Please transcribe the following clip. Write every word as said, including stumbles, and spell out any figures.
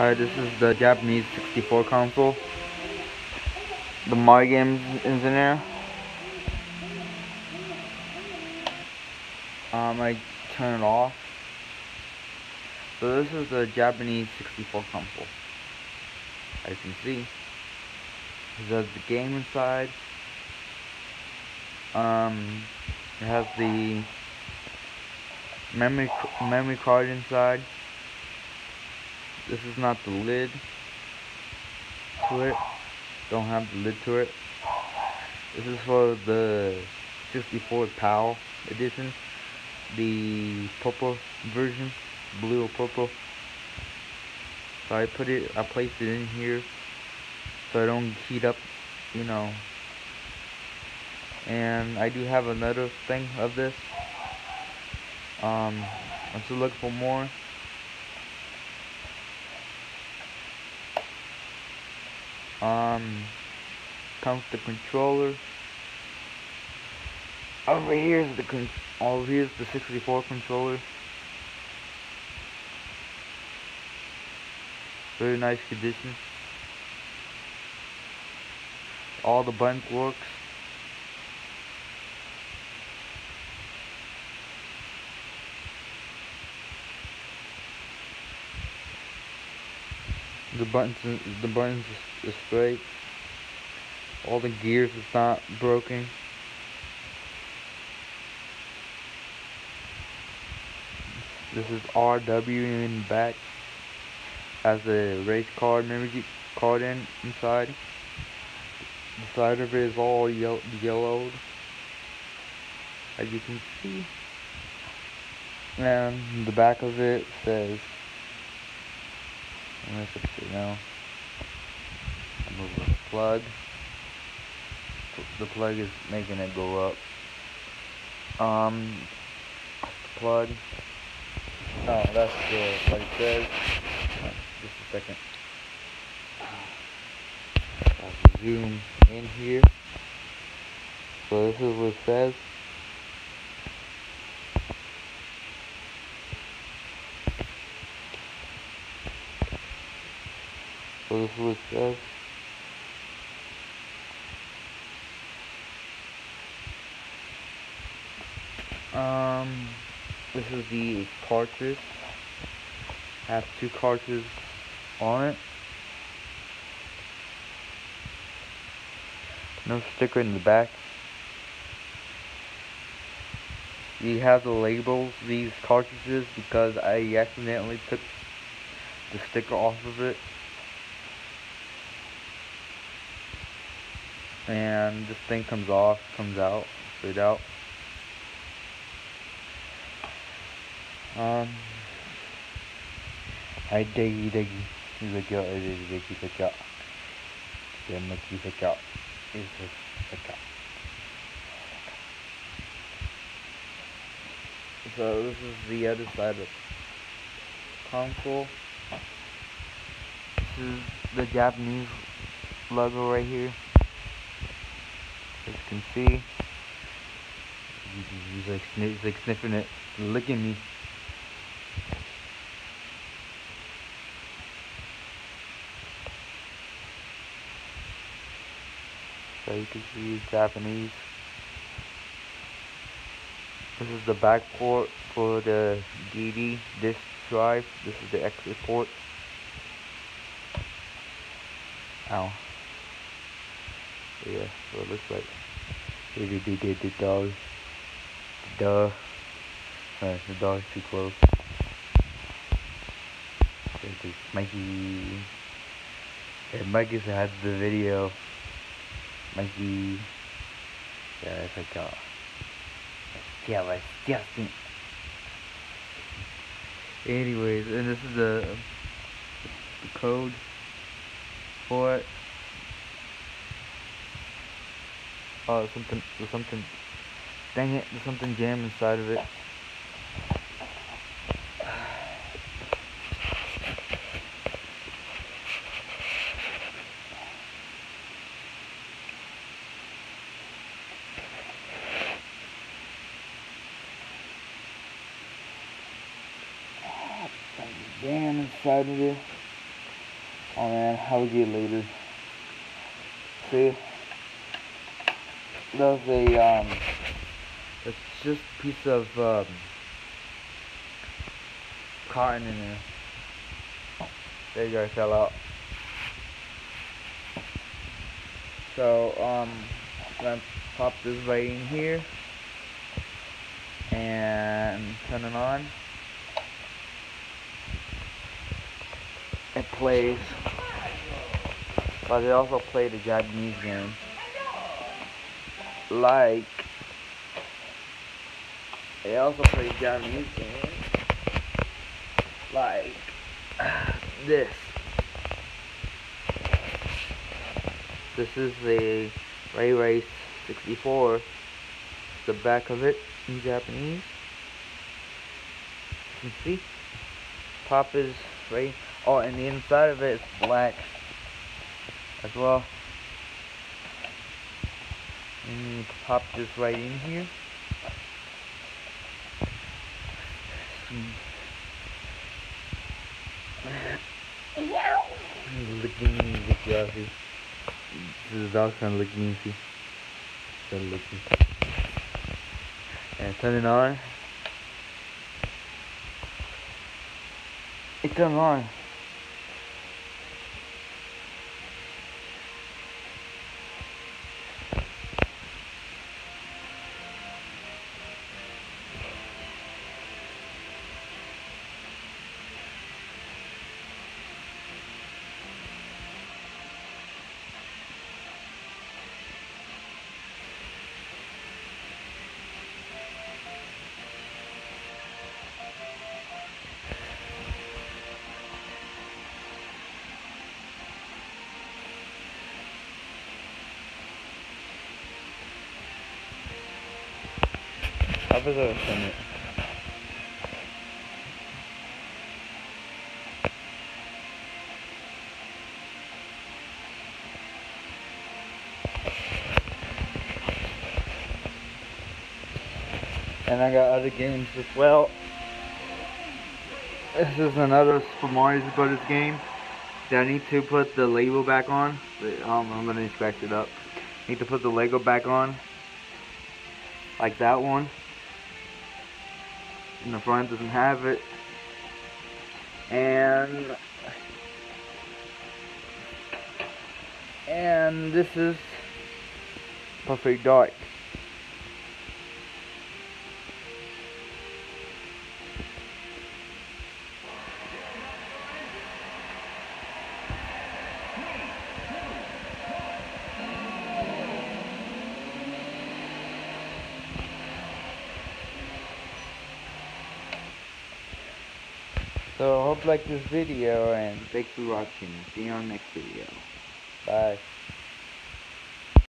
Hi, this is the Japanese sixty-four console. The My Games is in there. Um, I turn it off. So this is the Japanese sixty-four console. As you can see, it has the game inside. Um, it has the memory memory card inside. This is not the lid to it. Don't have the lid to it. This is for the sixty-four PAL edition, the purple version, blue or purple. So I put it, I placed it in here so I don't heat up, you know. And I do have another thing of this. Um, I'm still looking for more. Um, comes the controller. Over here is the con over here is the sixty-four controller. Very nice condition. All the buttons works. The buttons, the buttons is, is straight. All the gears is not broken. This is R W in the back. Has the race card memory card in inside. The side of it is all yellow, yellowed, as you can see. And the back of it says, let me fix it now. I move the plug. The plug is making it go up. Um, the plug. Oh, that's the, what it says. Just a second. I'll zoom in here. So this is what it says. So this is what it says. Um, this is the cartridge. Has two cartridges on it. No sticker in the back. You have the labels, these cartridges, because I accidentally took the sticker off of it. And this thing comes off, comes out, straight out. Um, I diggy diggy. He's like, yo, it is diggy diggy. Yeah, Mickey diggy. Is this diggy? So this is the other side of the console. This is the Japanese logo right here. As you can see, he's like, he's like sniffing it, licking me. So you can see Japanese. This is the back port for the D V D disk drive. This is the exit port. Ow. Yeah, so it looks like the the the the dog. Duh. Alright, the dog's too close. There's Mikey. Yeah, Mikey had the video. Mikey. Yeah, it's like uh yeah, it's disgusting. Anyways, and this is the the code for it. Oh, something, there's something, dang it, there's something jammed inside of it. Something jammed inside of it. Oh man, I'll get later. See, there's a um, it's just a piece of um, cotton in there. There you go, it fell out. So um, I'm gonna pop this right in here and turn it on. It plays, but it also played a Japanese game, like it also plays Japanese game, like this. This is the Ray Race sixty-four. The back of it in Japanese. You can see. Top is right. Oh, and the inside of it is black as well. And you pop this right in here. Licking music, Rafi. This is dog kind of licking, see. Kind of licking. And turn it on. It turned on. How was it from it? And I got other games as well. This is another Super Mario Brothers game. Do I need to put the label back on? Um, I'm gonna scratch it up. Need to put the Lego back on, like that one. And the front doesn't have it. And and this is Perfect Dark. So I hope you like this video, and thanks for watching. See you on the next video. Bye.